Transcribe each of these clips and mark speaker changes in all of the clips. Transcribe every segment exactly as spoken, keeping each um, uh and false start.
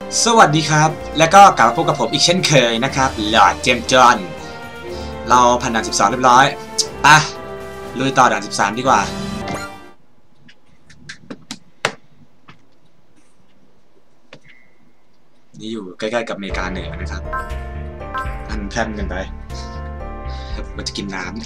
Speaker 1: สวัสดีครับแล้วก็กลับมาพบกับผมอีกเช่นเคยนะครับหลอดเจมส์จอห์นเราผ่านด่านสิบสองเรียบร้อยไปลุยต่อด่านสิบสามดีกว่านี่อยู่ใกล้ๆกับอเมริกาเหนือนะครับอันแพร่มกันไปมันจะกินน้ำ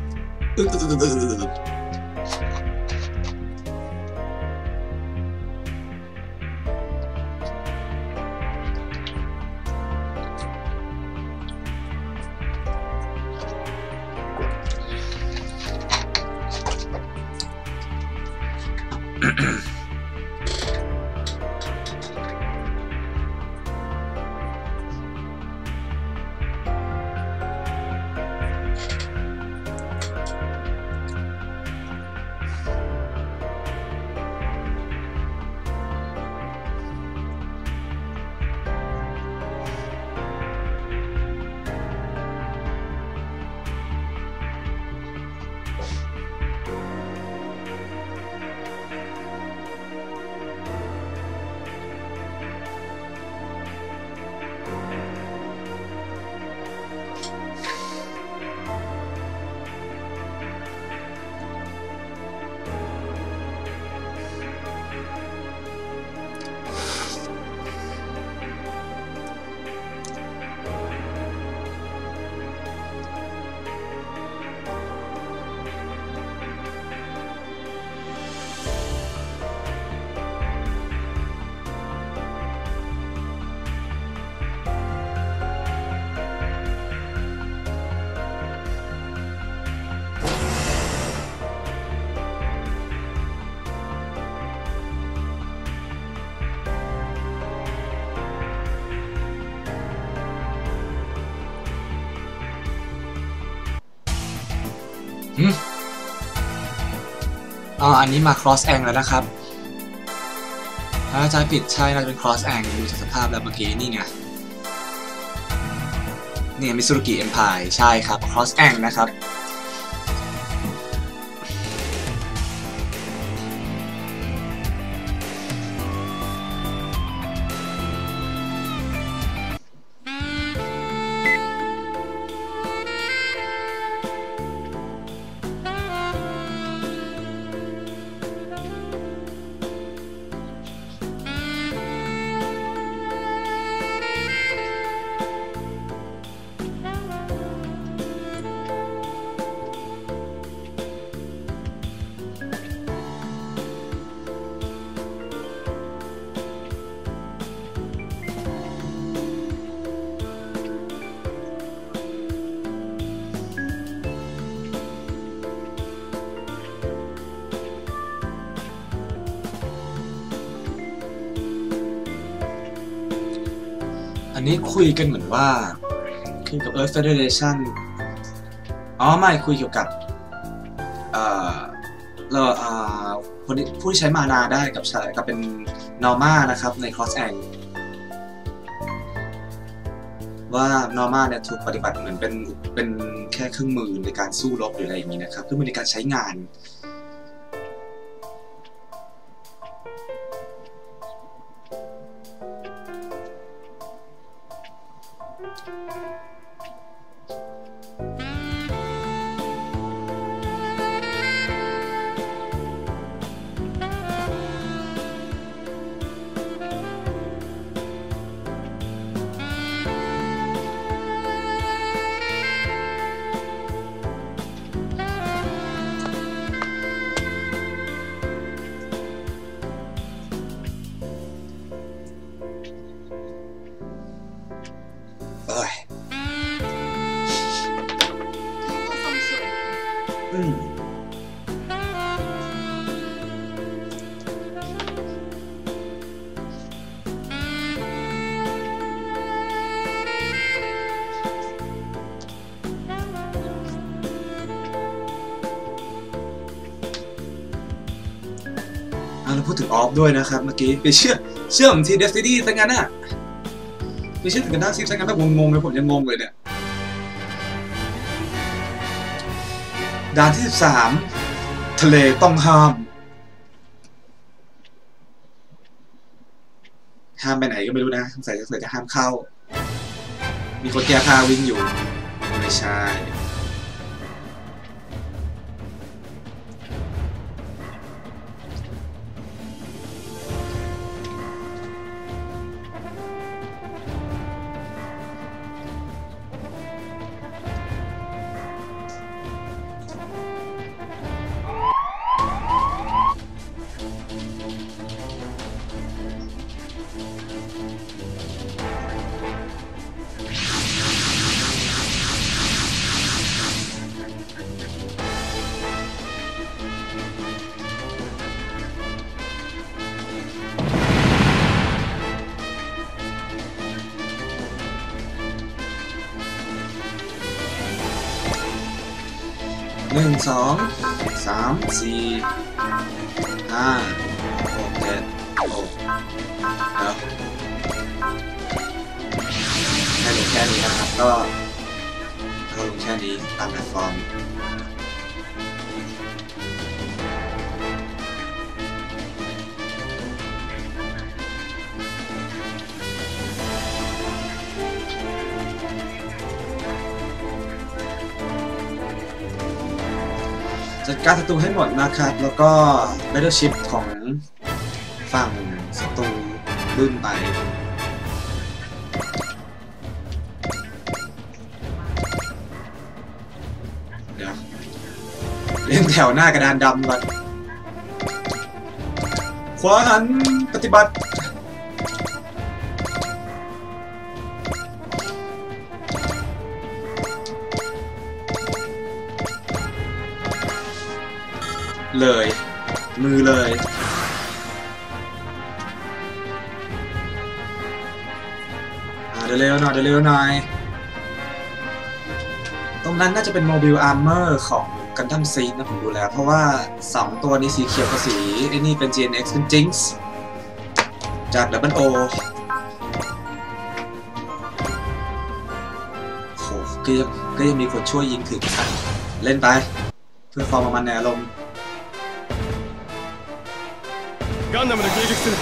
Speaker 1: อ๋ออันนี้มา cross angle แล้วนะครับถ้าจะผิดใช่น่าจะเป็น cross angle ดูจากสภาพแล้วเมื่อกี้นี่ไงนี่มิซูรุกิ Empire ใช่ครับ cross angle นะครับอันนี้คุยกันเหมือนว่าคุยกับ Earth Federation อ๋อไม่คุยเกี่ยวกับเอ่อเราเอ่อผู้ที่ใช้มานาได้กับใช้กับเป็น Norma นะครับใน Cross Angle ว่า Norma เนี่ยถูกปฏิบัติเหมือนเป็นเป็นแค่เครื่องมือในการสู้รบหรืออะไรอย่างนี้นะครับเครื่องมือในการใช้งานอืมเราพูดถึงออฟด้วยนะครับเมื่อกี้ไปเชื่อเชื่อผมทีเดสตินีซะงั้นน่ะไปเชื่อถึงกันด้านซิซะงั้นแบบงงๆเลยผมยังงงเลยเนี่ยด่านที่สิบสามทะเลต้องห้ามห้ามไปไหนก็ไม่รู้นะสงสัยจะห้ามเข้ามีคนแก้ผ้าวิ่งอยู่ไม่ใช่หนึ่งสองสามสี่ห้าหกเจ็ดโอ้เดี๋ยวให้ลงแค่นี้นะครับก็ก็ลงแค่นี้ตามแพลตฟอร์มจัดการศัตรูให้หมดนะครับแล้วก็ Battleship ของฝั่งศัตรูบึ้มไปเดี๋ยวเล่นแถวหน้ากระดานดำก่อนขวาหันปฏิบัติเลยมือเลยเดี๋ยวเร็วหน่อยเดี๋ยวเร็วหน่อยตรงนั้นน่าจะเป็นโมบิลอาร์เมอร์ของกันดั้มซีนะผมดูแล้วเพราะว่าสองตัวนี้สีเขียวกับสีไอ้นี่เป็น จี เอ็น เอ็กซ์ เป็นจิงส์จาก ดับเบิลโอ โหก็ยังก็ยังมีคนช่วยยิงถึงครับเล่นไปเพื่อความมันในอารมณ์ガンダムで迎撃する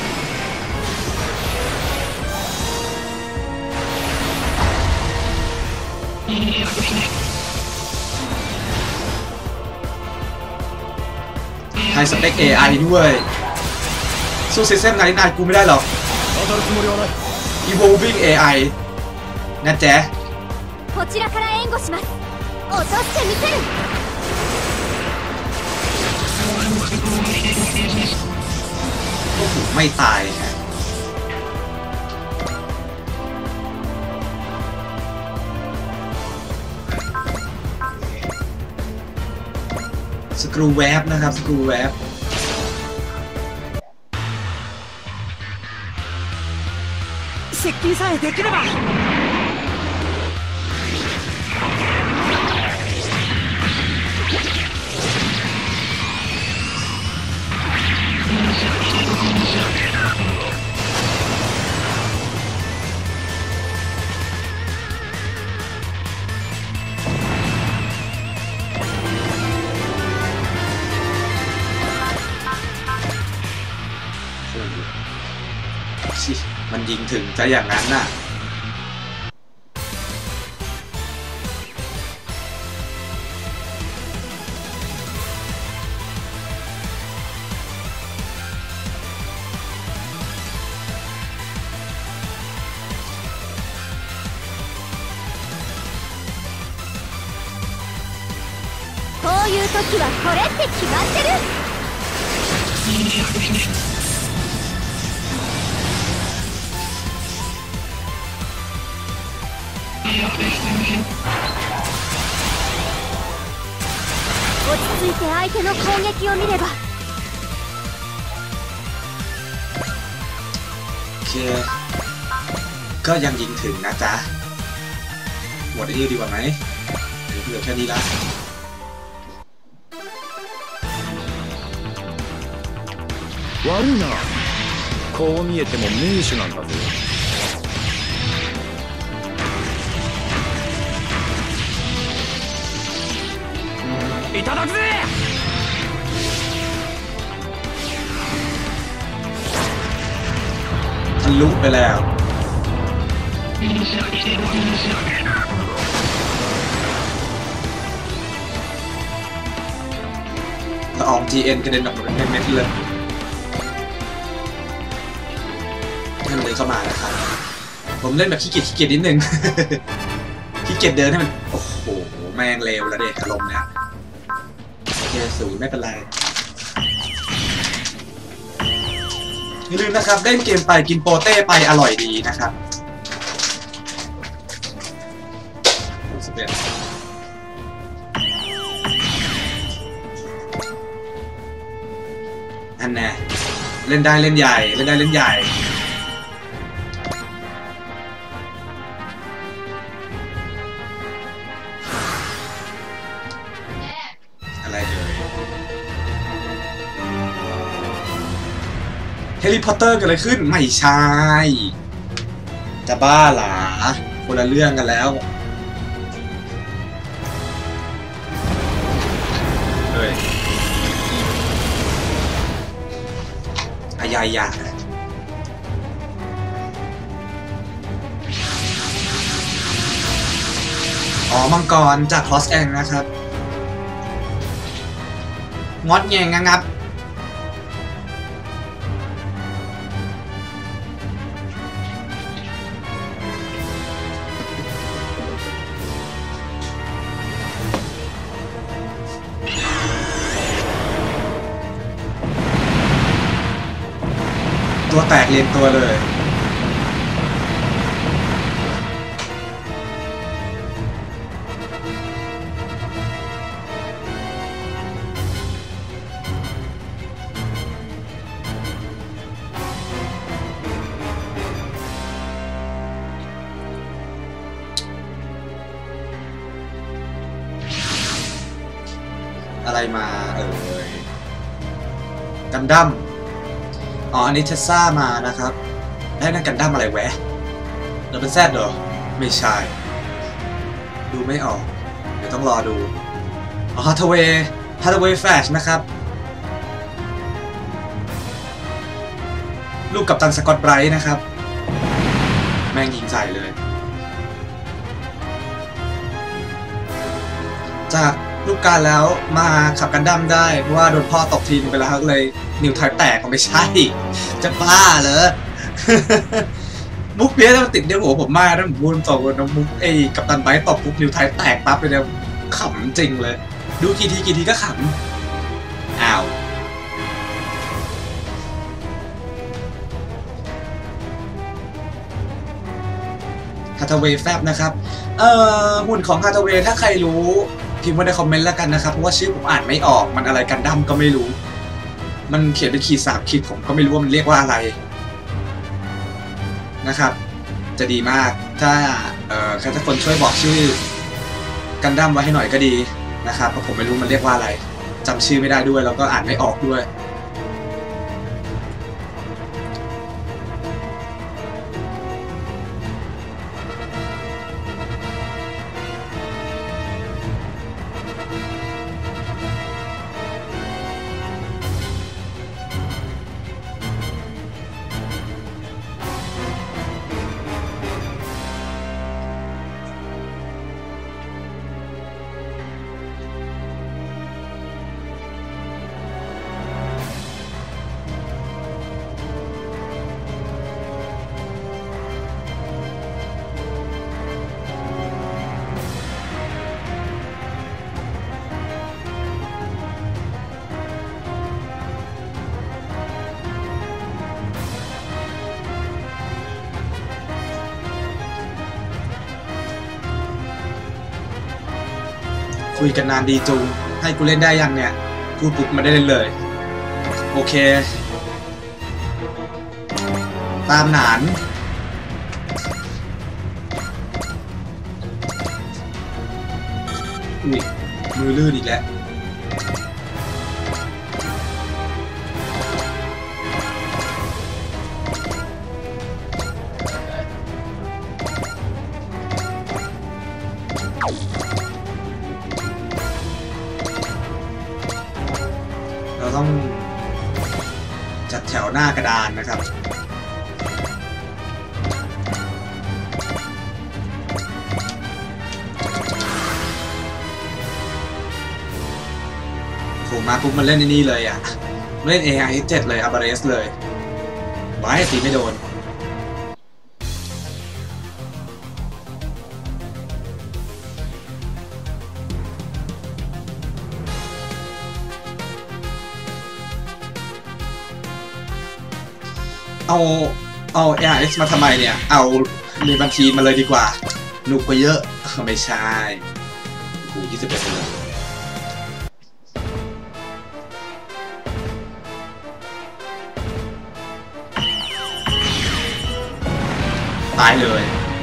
Speaker 1: ให้สเปค เอ ไอ ด้วยสู้ซิสเต็มนาฬิกากูไม่ได้หรอก Evolving เอ ไอ นะแจ๊こちらから援護します落としてみせるไม่ตายฮะสกรูแวบนะครับสกรูแวบ接近さえできればมันยิงถึงจะอย่างนั้นน่ะこういう時はこれって決まってる落ち着いて相手の攻撃を見ればโอเคก็ยังยิงถึงนะจ๊ะหมดไอ้นี่ดีกว่าไหมเหลือแค่นี้ละ悪いなこう見えても名手なんだぜいただくぜถลุไปแล้วละออง จี เอ็น กระเด็นออกมาเป็นเม็ดๆเลยให้มันเลยเข้ามานะครับผมเล่นแบบขี้เกียจขี้เกียจนิดนึง ขี้เกียจเดินให้มันโอ้โหแม่งเลวแล้วเด็กอารมณ์เนี้ยโอเคสูไม่เป็นไรอย่าลืมนะครับเล่นเกมไปกินโปเต้ไปอร่อยดีนะครับสิบเอ็ดอันแน่เล่นได้เล่นใหญ่เล่นได้เล่นใหญ่อะไรเอ่ยแฮร์รี่พอตเตอร์เกิดอะไรขึ้นไม่ใช่จะบ้าหรอคนละเรื่องกันแล้วเฮ้ยอายายาอ๋อมังกรจากคลอสแองนะครับงอดแงงงับตัวแตกเรียนตัวเลยอะไรมาเอ่ยกันดั้มอ๋ออันนี้เทสซ่ามานะครับได้นั่นกันดั้มอะไรแวะเราเป็นแซดเหรอไม่ใช่ดูไม่ออกเดี๋ยวต้องรอดูอ๋อฮัตเวย์ฮัตเวย์แฟชนะครับลูกกัปตันสกอตไบรท์นะครับแม่งยิงใส่เลยจากลูกการแล้วมาขับกันดั้มได้เพราะว่าโดนพ่อตบทีนึงไปแล้วเลยนิ้วไทยแตกก็ไม่ใช่จะบ้าเหรอ มุกเพี้ยนมันติดในหัวผมมากนะผมพูดตรงๆนะมุกไอ้กัปตันไบตบปุ๊บนิ้วไทยแตกปั๊บไปเนี่ยขำจริงเลยดูกี่ทีกี่ทีก็ขำอ้าวฮาทาเวย์แฟบนะครับเอ่อหุ่นของฮาทาเวย์ถ้าใครรู้พิมพ์ไว้ในคอมเมนต์แล้วกันนะครับเพราะว่าชื่อผมอ่านไม่ออกมันอะไรกันดั้มก็ไม่รู้มันเขียนเป็นขีดสามขีดผมก็ไม่รู้ว่ามันเรียกว่าอะไรนะครับจะดีมากถ้าเอ่อใครสักคนช่วยบอกชื่อกันดั้มไว้ให้หน่อยก็ดีนะครับเพราะผมไม่รู้มันเรียกว่าอะไรจำชื่อไม่ได้ด้วยแล้วก็อ่านไม่ออกด้วยคุยกันนานดีจุงให้กูเล่นได้ยังเนี่ยพูดปุ๊บมาได้เล่นเลยโอเคตามหนานอุ้ยมือลื่นอีกแล้วเราต้องจัดแถวหน้ากระดานนะครับมาปุ๊บมันเล่นในนี่เลยอ่ะเล่น เอ ไอ เจ็ด เลยอัลบาเรสเลยว้ายตีไม่โดนเอาเอา เอ อาร์ เอส มาทำไมเนี่ยเอาเรียนบัญชีมาเลยดีกว่าหนุกกว่าเยอะไม่ใช่โอ้โหยี่สิบเอ็ดเลยตายเลย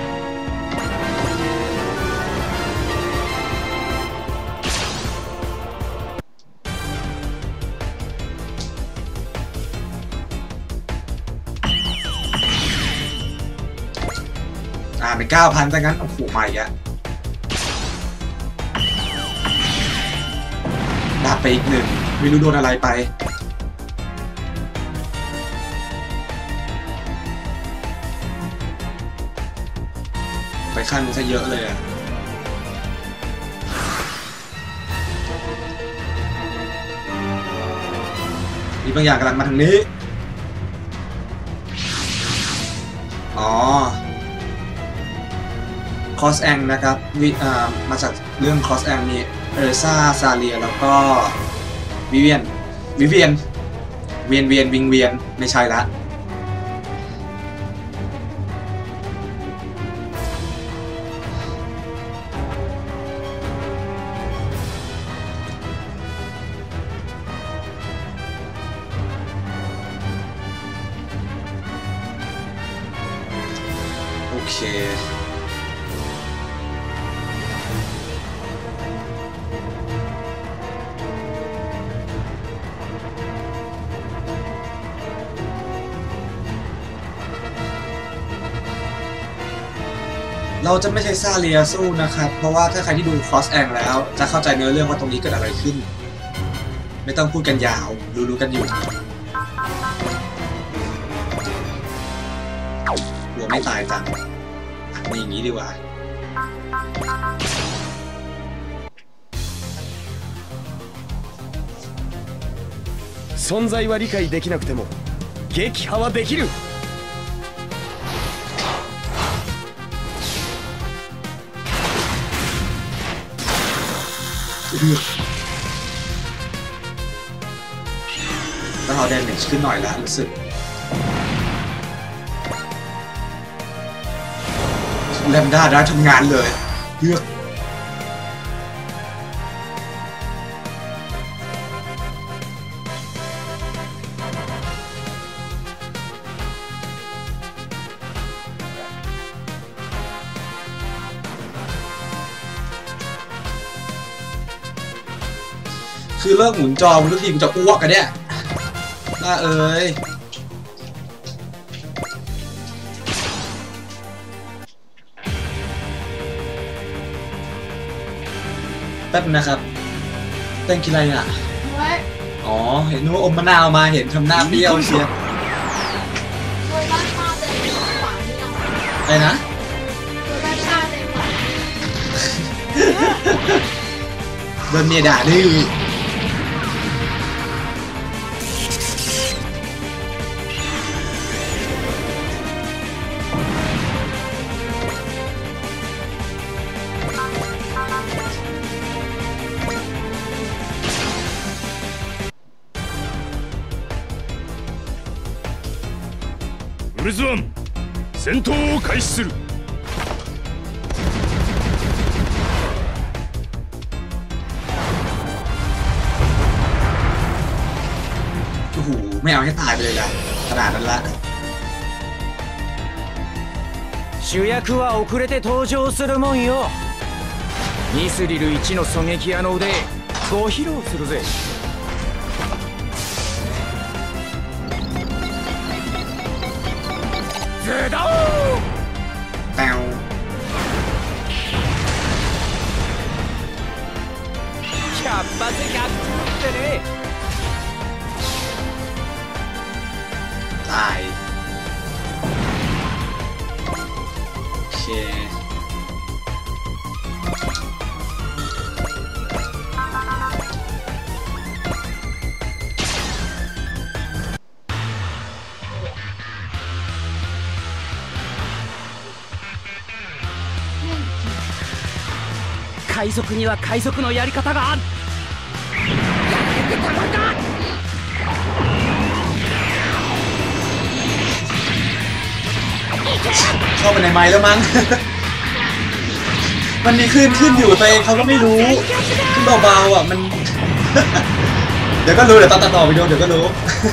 Speaker 1: อ่าเป็นเก้าพันแต่งั้นโอ้โหใหม่อะดาบไปอีกหนึ่งไม่รู้โดนอะไรไปไปขั้นซะเยอะเลยอะมีบางอย่างกำลังมาทางนี้อ๋อคอสแองนะครับวิอ่ามาจากเรื่องคอสแองมีเออร์ซ่าซาเลียแล้วก็วิเวียนวิเวียนเวียนเวียนวิงเวียนไม่ใช่ละโอเคเราจะไม่ใช้ซาเลียสู้นะครับเพราะว่าถ้าใครที่ดู Cross Ang แล้วจะเข้าใจเนื้อเรื่องว่าตรงนี้เกิดอะไรขึ้นไม่ต้องพูดกันยาวรู้ๆกันอยู่หัวไม่ตายจังมีอย่างนี้ดีกว่า
Speaker 2: 存在は理解できなくても撃破はできる
Speaker 1: ต้องเอาแดนเมจขึ้นหน่อยละรู้สึกแลมด้าได้ทำงานเลยเลือกคือเลิกหมุนจอทุกทีกูจะอ้วกกันเนี่ยน่าเอ้ยแป๊บนะครับเต้นกินอะไรอ่ะอ๋อเห็นว่าอมมะนาวมาเห็นทำหน้าเปรี้ยวเชียวอะไรนะโดนเมียด่าดื้อ
Speaker 2: ウルズワン戦闘を開始する
Speaker 1: โอ้โหไม่เอาให้ตายไปเลยละขนาดนั้นละ
Speaker 3: 主役は遅れて登場するもんよミスリル一の狙撃屋の腕ご披露するぜズドーン
Speaker 1: แปว
Speaker 3: 百発百中ってね
Speaker 1: ตายโอเค
Speaker 3: 海賊には海賊のやり方がある。やられてたまるか。
Speaker 1: เข้าไปในไม้แล้วมั้ง มันมีคลื่นขึ้นอยู่ตัวเองเขาก็ไม่รู้ขึ้นเบาๆอ่ะมัน เดี๋ยวก็รู้เดี๋ยวตอนตัดต่อวิดีโอเดี๋ยวก็รู้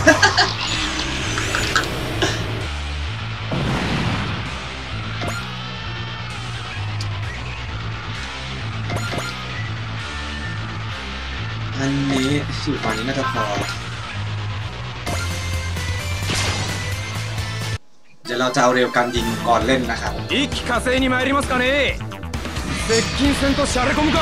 Speaker 1: อันนี้อยู่ตอนนี้น่าจะพอเดี๋ยวเราจะเอาเร็วการยิงก่อนเล่นนะครับ
Speaker 3: 一気呵成に参りますかね。接近戦としゃれ込むか。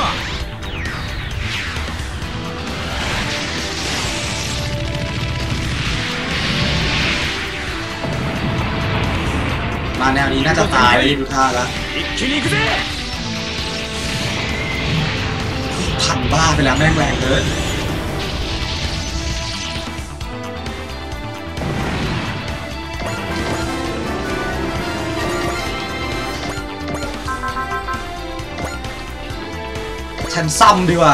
Speaker 1: มาแนวนี้น่าจะตายดูท่าแล้ว
Speaker 3: 一気に行くぜ。
Speaker 1: พันบ้าไปแล้วแม่งแรงเกินฉันซ้ำดีกว่า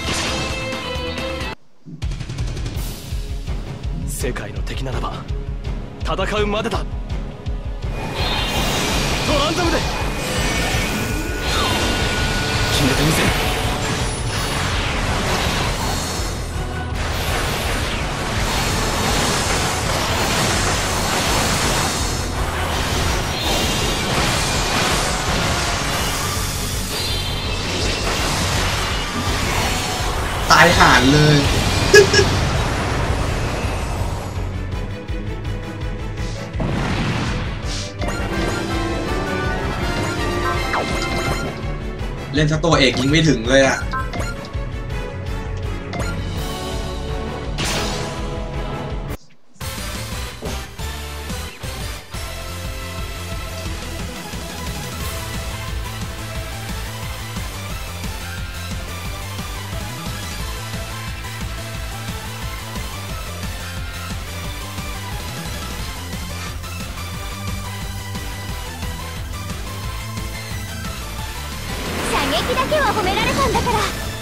Speaker 2: 世界の敵ならば戦うまでだ。トランザムで決めてみせる。
Speaker 1: ตายห่านเลย เล่นซะตัวเอกยิงไม่ถึงเลยอ่ะ
Speaker 4: 撃だけは褒められたんだから。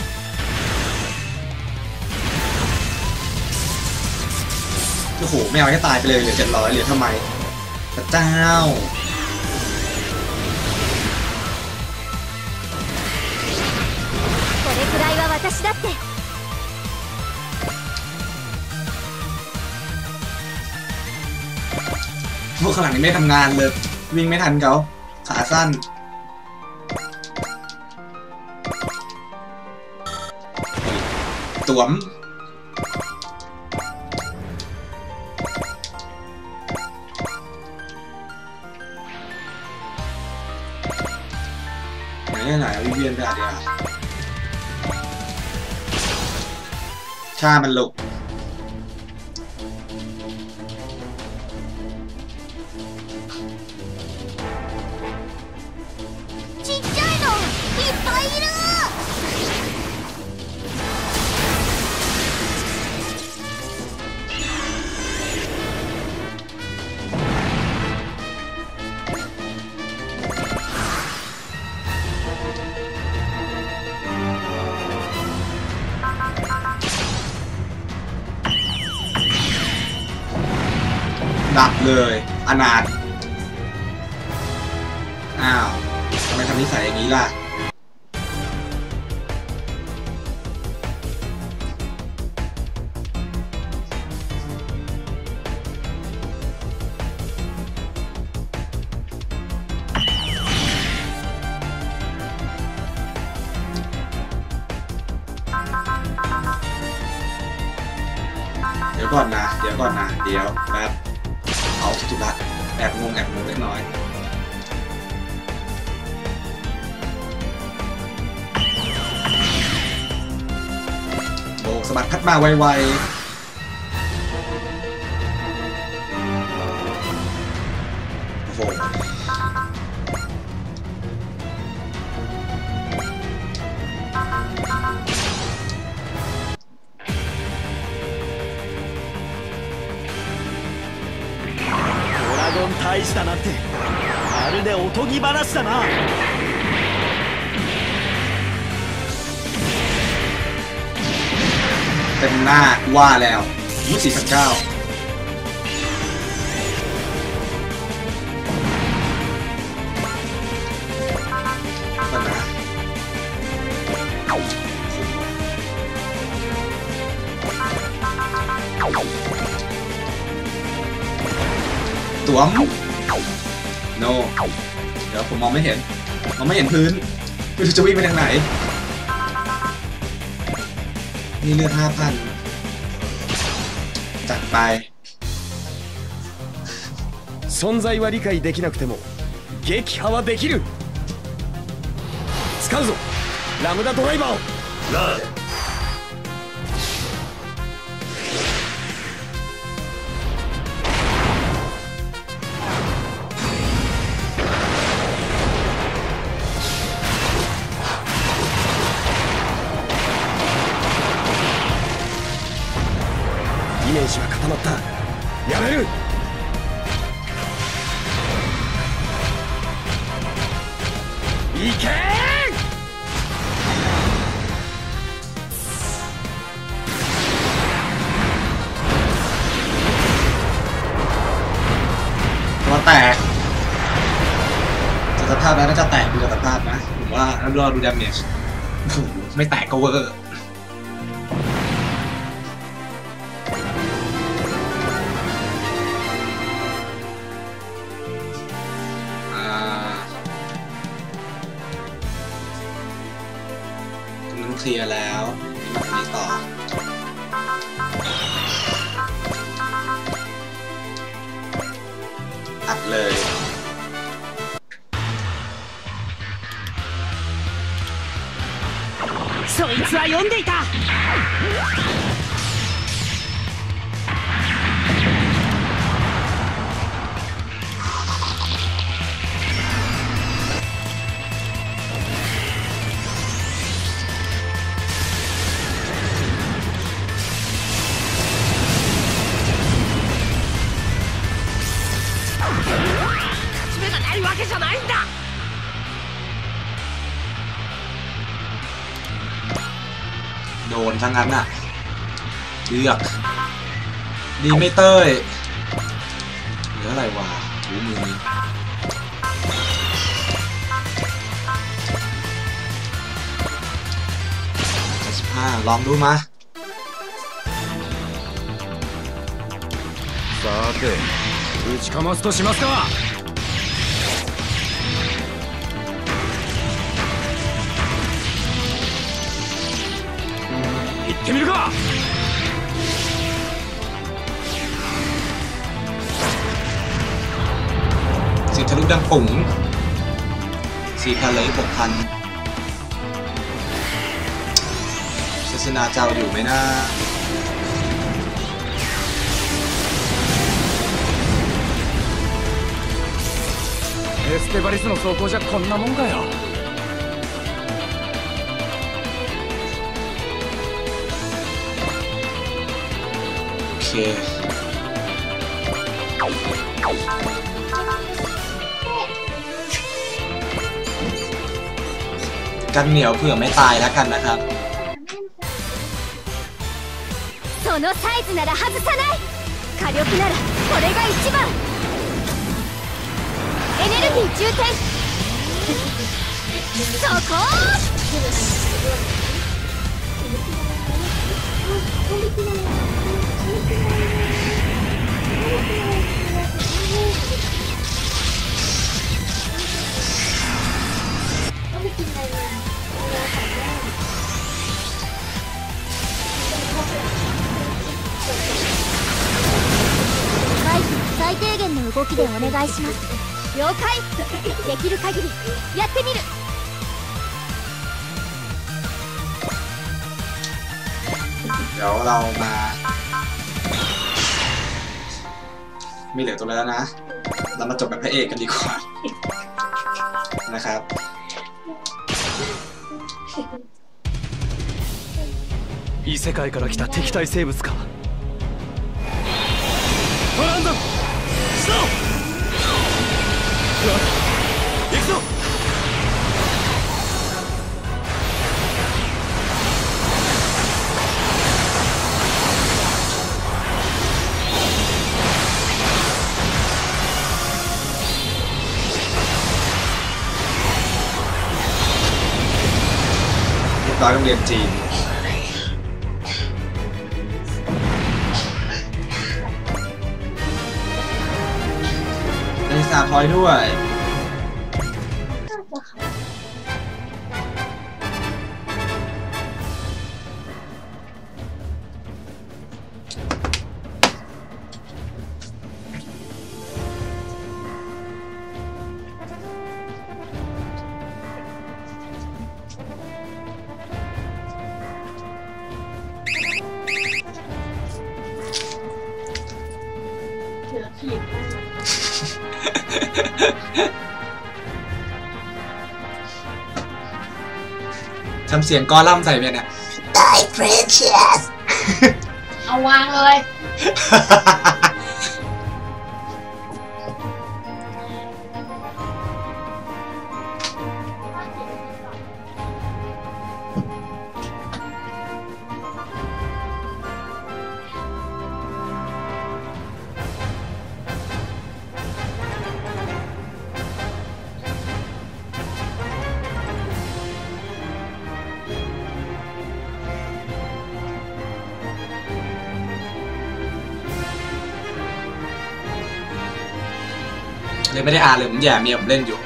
Speaker 1: โอ้โหไม่เอาให้ตายไปเลยเหลือเจ็ดร้อยเหลือทำไมพระเจ้า
Speaker 4: これくらいは私だって。
Speaker 1: พวกข้างหลังนี้ไม่ทำงานเลยวิ่งไม่ทันเขาขาสั้นต๋วมไหนไหนวิเวียนไปอ่ะเดี๋ยวฆ่ามันลุก
Speaker 4: ちっちゃいのいっぱいいる。
Speaker 1: ดับเลยอนาถอ้าวทำไมทำนิสัยอย่างนี้ล่ะเดี๋ยวก่อนนะเดี๋ยวก่อนนะเดี๋ยวแป๊บเอาจุฬาแอบงงแอบงงเล็กน้อยโบกสะบัดพัดมาไวๆโอ้โห
Speaker 2: 大したなんてまるでおとぎ話だな。
Speaker 1: เต็มหน้าว่าแล้วยี่สิบเก้าปัญหาตัวม no เดี๋ยวผมมองไม่เห็นมองไม่เห็นพื้นไม่รู้จะวิ่งไปทางไหนนี่เลือดห้าพันจัดไป
Speaker 2: 存在は理解できなくても撃破はできる。使うぞラムダドライバーを。ラーデイメージは固まった。やめる。いけー。
Speaker 1: ตัวแตกจากสภาพแล้วน่าจะแตกดูจากสภาพนะผมว่าถ้ารอดูดาเมจไม่แตกก็เวอร์เคลียร์แล้วมานี้ต่ออัดเลย
Speaker 4: そいつは読んでいた。わけじゃないんだ。
Speaker 1: โดนทั้งนั้นอ่ะเลือกดีไม่เต้ยเหลืออะไรวะหูมือนี้สิบห้าลองดูมา
Speaker 3: さて打ちかますとしますか。行ってみるか。
Speaker 1: สีทะลุดังปุ๋งสี่พันเลยหกพันเซสนาเจ้าอยู่ไหมนะ
Speaker 3: エステバリスの走行じゃこんなもんかよ。
Speaker 1: โอเคกันเหนียวเผื่อไม่ตายแล้วกันนะครับ
Speaker 4: そのサイズなら外さない。火力ならこれが一番。エネルギー充填。そこ最低限の動きでお願いします。了解。できる限りやってみる。
Speaker 1: เดี๋ยวเรามาไม่เหลือตัวแล้วนะเรามาจบแบบพระเอกกันดีกว่านะครับ
Speaker 3: 異世界から来た敵対生物か。トランドンストー行くぞ。
Speaker 1: ร้อยโรงเรียนจีนได้สามพอยด้วยทำเสียงกอล่ำใส่ไปเนี่ย Die precious
Speaker 5: เอาวางเลย
Speaker 1: เลยไม่ได้อ่านเลยผมแย่เมียผมเล่นอยู่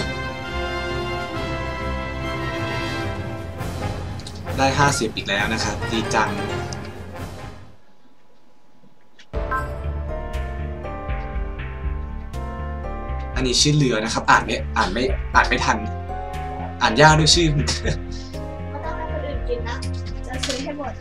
Speaker 1: ได้ห้าสิบอีกแล้วนะครับดีจังอันนี้ชื่อเรือนะครับอ่านไม่อ่านไม่อ่านไม่ทันอ่านยากด้วยชื่อ
Speaker 5: ไม่ต้องให้คนอื่นกินนะจะซื้อให้หมด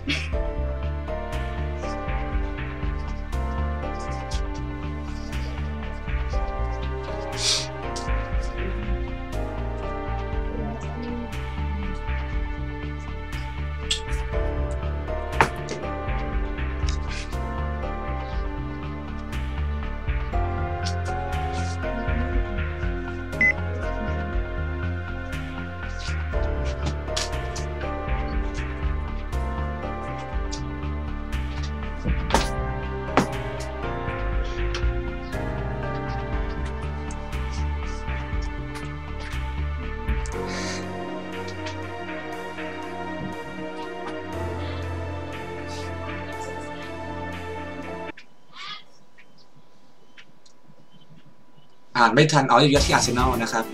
Speaker 1: อ่านไม่ทันอ๋ออยู่ที่อาร์เซนอลนะครับ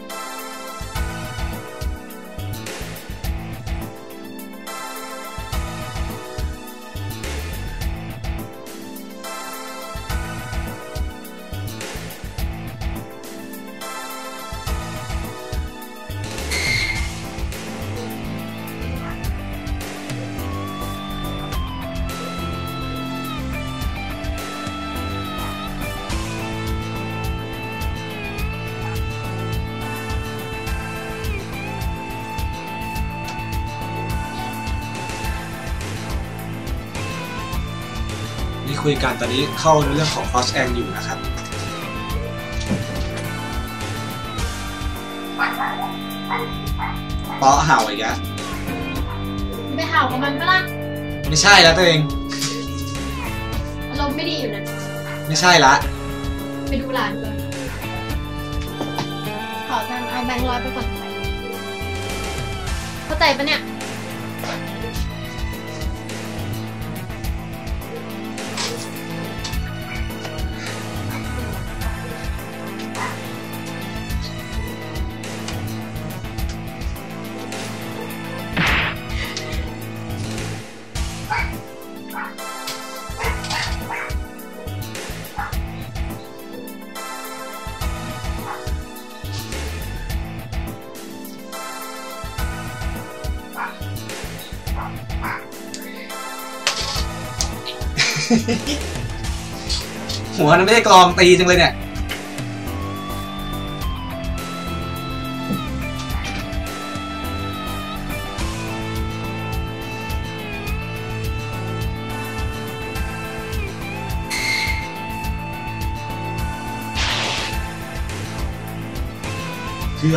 Speaker 1: นี่คุยกันตอนนี้เข้าในเรื่องของ Cross End อยู่นะครับเปาะเห่าอีกแล้ว
Speaker 5: ไม่เห่ากับมันปะล่ะ
Speaker 1: ไม่ใช่แล้วตัวเอง
Speaker 5: อารมณ์ไม่ดีอยู่นะ
Speaker 1: ไม่ใช่ละ
Speaker 5: ไปดูหลานก่อนขอตังค์เอาแบงค์ร้อยไปก่อนไปเข้าใจปะเนี่ย
Speaker 1: หัวนั้นไม่ได้กลองตีจังเลยเนี่ยเพื่อ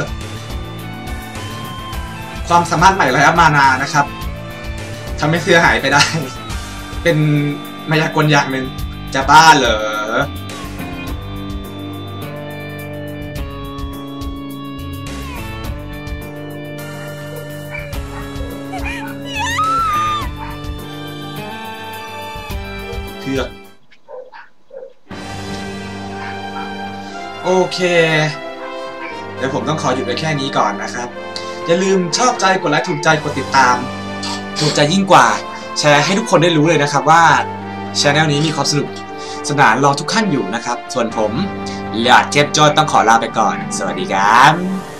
Speaker 1: ความสามารถใหม่ระยะมานานะครับทำให้เสื้อหายไปได้เป็นมายากลอย่างหนึ่งจะบ้าเหรอโอเคเดี๋ยวผมต้องขอหยุดไว้แค่นี้ก่อนนะครับอย่าลืมชอบใจกดไลค์ถูกใจกดติดตามถูกใจยิ่งกว่าแชร์ให้ทุกคนได้รู้เลยนะครับว่าช anel นี้มีความสนุกสนานรอทุกท่านอยู่นะครับส่วนผมหลอดเทพโจ้ต้องขอลาไปก่อนสวัสดีครับ